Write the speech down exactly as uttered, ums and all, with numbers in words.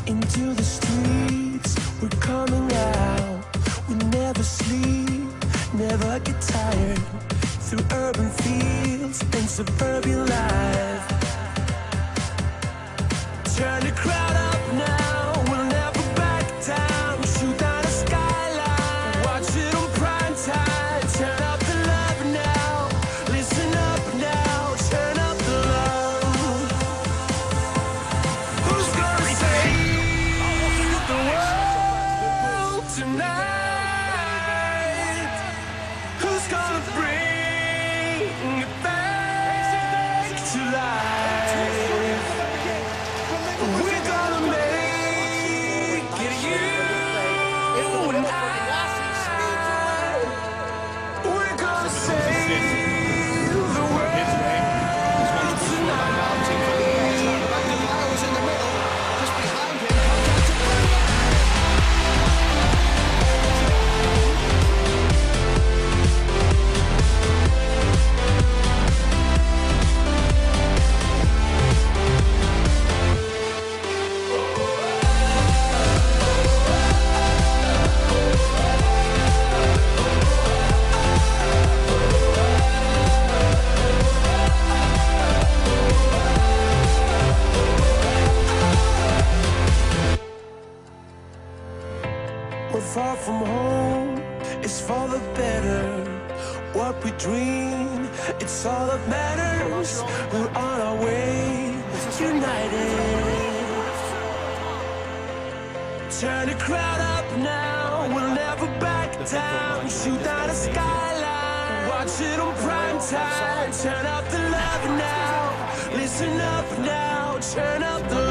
Into the streets, we're coming out. We never sleep, never get tired. Through urban fields and suburban life. Turn the crowd up now, we'll never back down. Shoot down the skyline, watch it on prime time. Turn up the love now, listen up now. Turn up the love. Who's gonna save the world tonight? Who's gonna bring it back to life? We're gonna make it you and I. We're gonna save the world tonight. We're far from home, it's for the better. What we dream, it's all that matters. We're on our way, united. Turn the crowd up now, we'll never back down. Shoot down the skyline, watch it on prime time. Turn up the love now, listen up now. Turn up the